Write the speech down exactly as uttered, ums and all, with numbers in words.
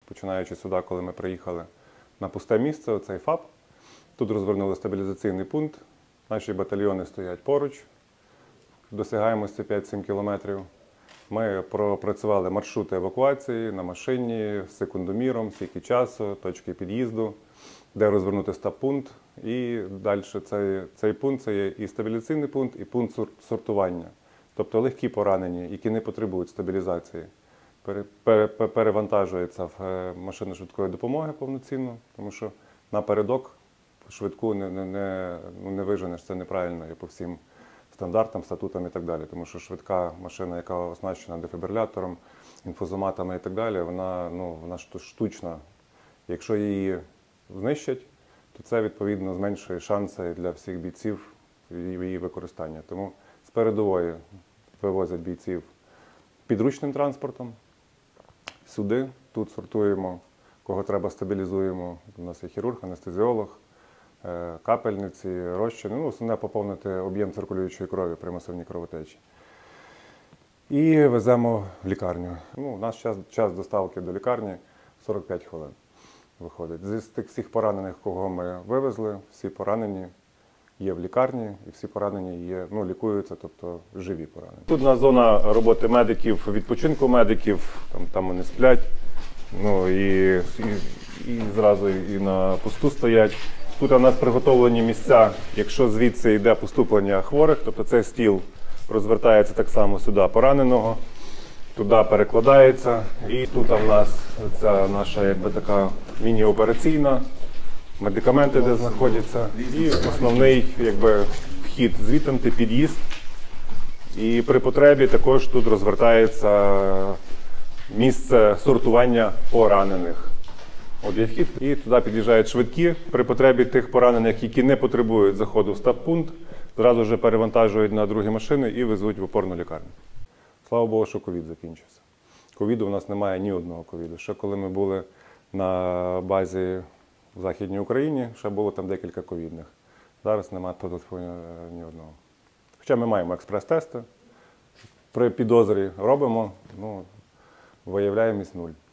починаючи сюди, коли ми приїхали на пусте місце, оцей ФАП. Тут розвернули стабілізаційний пункт. Наші батальйони стоять поруч, досягаємості п'ять-сім кілометрів. Ми пропрацювали маршрути евакуації на машині з секундоміром, скільки часу, точки під'їзду, де розвернути стаб-пункт. І далі цей, цей пункт – це є і стабілізаційний пункт, і пункт сортування. Тобто легкі поранені, які не потребують стабілізації, перевантажуються в машину швидкої допомоги повноцінно, тому що напередок швидку не, не, не, не виженеш, це неправильно і по всім стандартам, статутам і так далі. Тому що швидка машина, яка оснащена дефібрилятором, інфузоматами і так далі, вона, ну, вона штучна. Якщо її знищать, то це, відповідно, зменшує шанси для всіх бійців її використання. Тому з передової вивозять бійців підручним транспортом, сюди, тут сортуємо, кого треба стабілізуємо. У нас є хірург, анестезіолог, капельниці, розчини. Ну, основне поповнити об'єм циркулюючої крові при масивній кровотечі. І веземо в лікарню. Ну, у нас час, час доставки до лікарні сорок п'ять хвилин виходить. З тих всіх поранених, кого ми вивезли, всі поранені є в лікарні, і всі поранені є, ну, лікуються, тобто живі поранені. Тут у нас зона роботи медиків, відпочинку медиків, там, там вони сплять, ну, і, і, і зразу і на посту стоять. Тут у нас приготовлені місця, якщо звідси йде поступлення хворих, тобто цей стіл розвертається так само сюди пораненого, туди перекладається. І тут у нас ця наша, якби, така міні-операційна, медикаменти, де знаходяться, і основний, якби, вхід звідти, під'їзд. І при потребі також тут розвертається місце сортування поранених. От є вхід, і туди під'їжджають швидкі. При потребі тих поранених, які не потребують заходу в стаб-пункт, зразу ж перевантажують на другі машини і везуть в опорну лікарню. Слава Богу, що ковід закінчився. Ковіду у нас немає ні одного ковіду. Ще коли ми були на базі в Західній Україні, ще було там декілька ковідних. Зараз немає ні одного. Хоча ми маємо експрес-тести, при підозрі робимо, ну, виявляємість нуль.